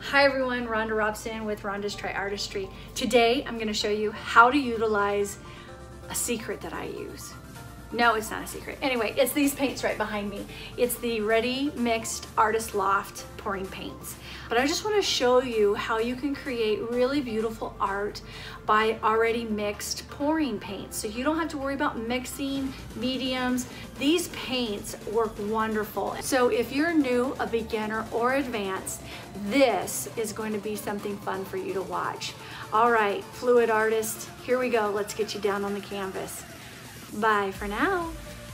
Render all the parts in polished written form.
Hi everyone, Rhonda Robson with Rhonda's Tri-RRR-tistry. Today I'm going to show you how to utilize a secret that I use. No, it's not a secret. Anyway, it's these paints right behind me. It's the Ready Mixed Artist Loft pouring paints. But I just want to show you how you can create really beautiful art by already mixed pouring paints. So you don't have to worry about mixing mediums. These paints work wonderful. So if you're new, a beginner, or advanced, this is going to be something fun for you to watch. All right, fluid artist, here we go. Let's get you down on the canvas. Bye for now.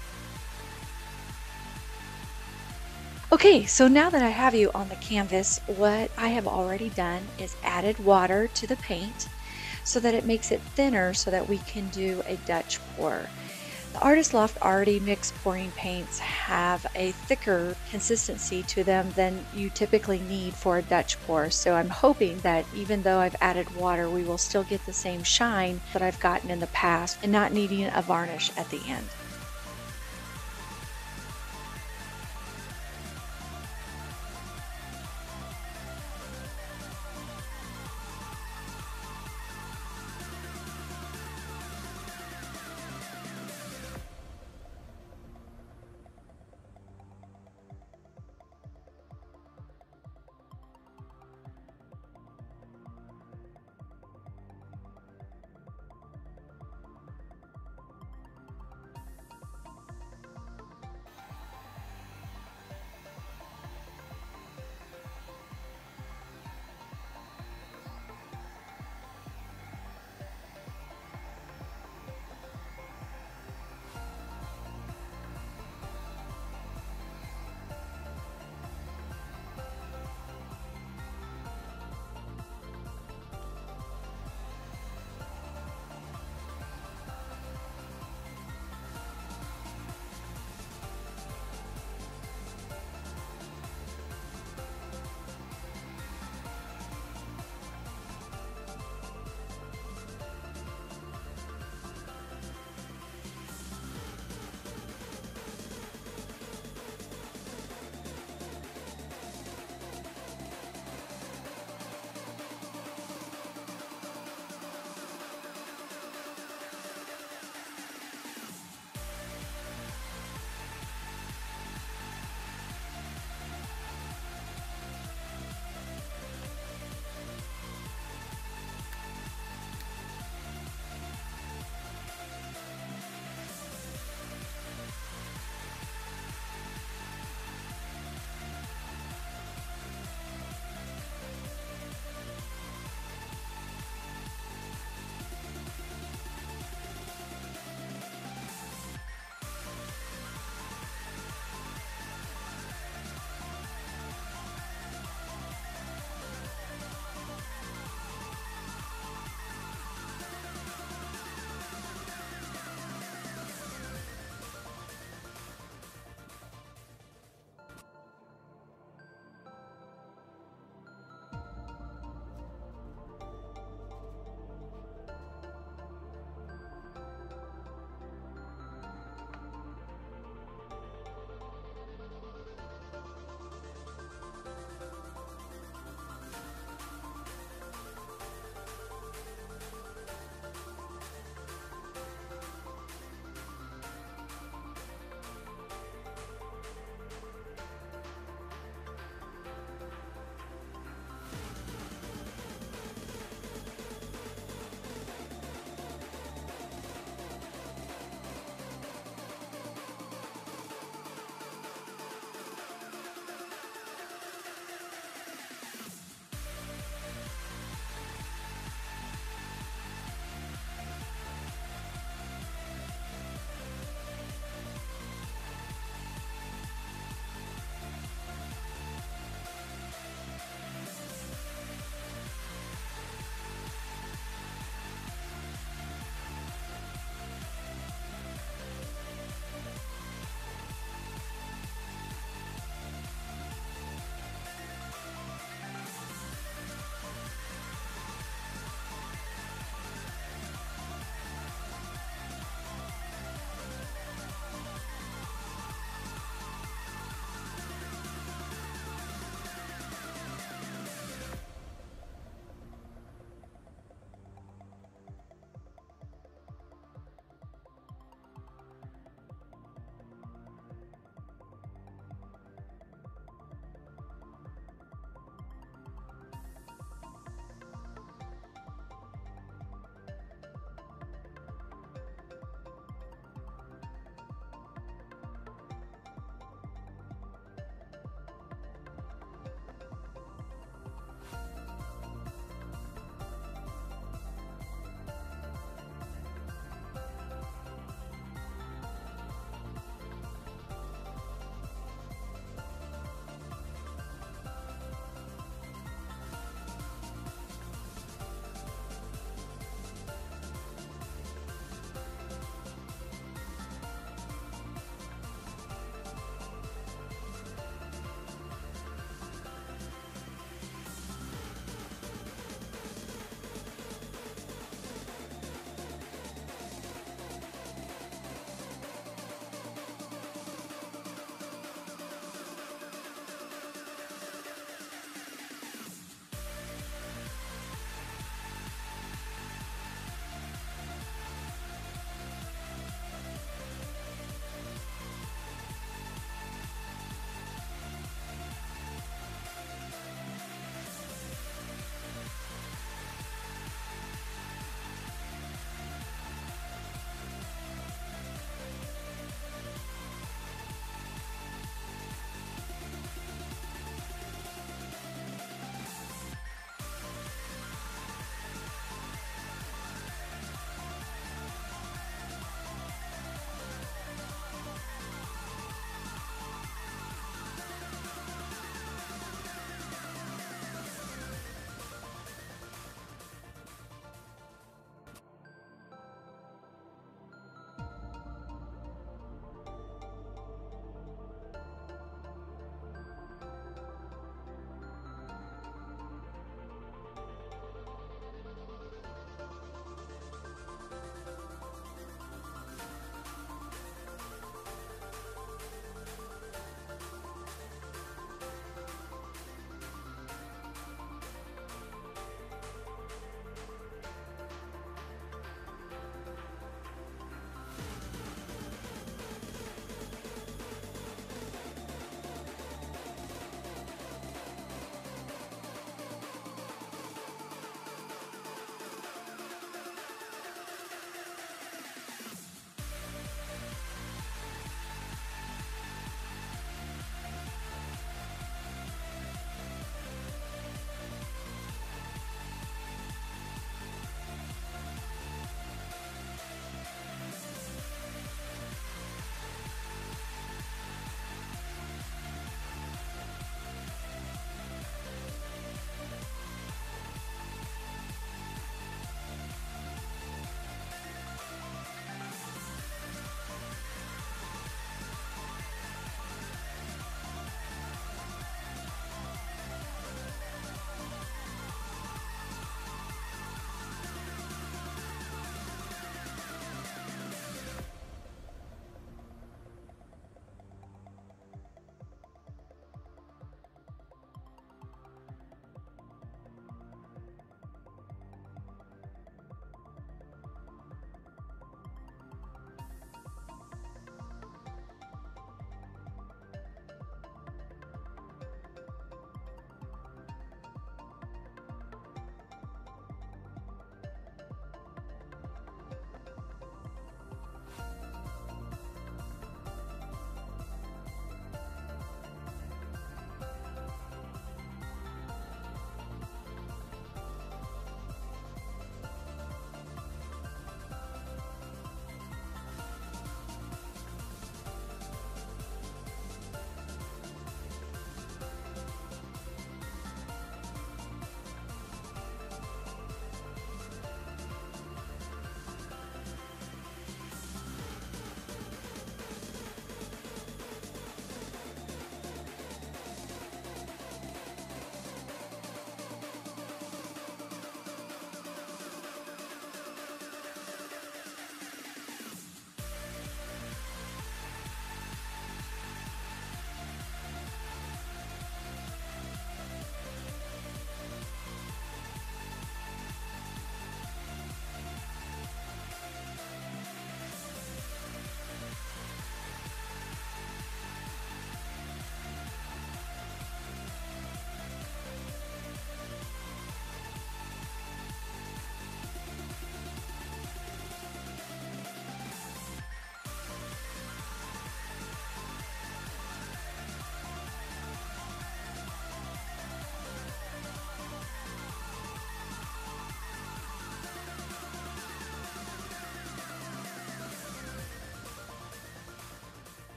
Okay, so now that I have you on the canvas, what I have already done is added water to the paint so that it makes it thinner so that we can do a Dutch pour. The Artist Loft already mixed pouring paints have a thicker consistency to them than you typically need for a Dutch pour. So I'm hoping that even though I've added water, we will still get the same shine that I've gotten in the past and not needing a varnish at the end.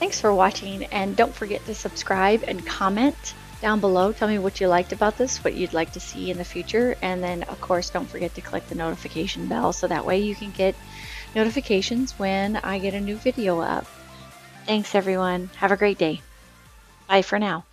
Thanks for watching, and don't forget to subscribe and comment down below. Tell me what you liked about this, what you'd like to see in the future, and then of course don't forget to click the notification bell so that way you can get notifications when I get a new video up. Thanks everyone. Have a great day. Bye for now.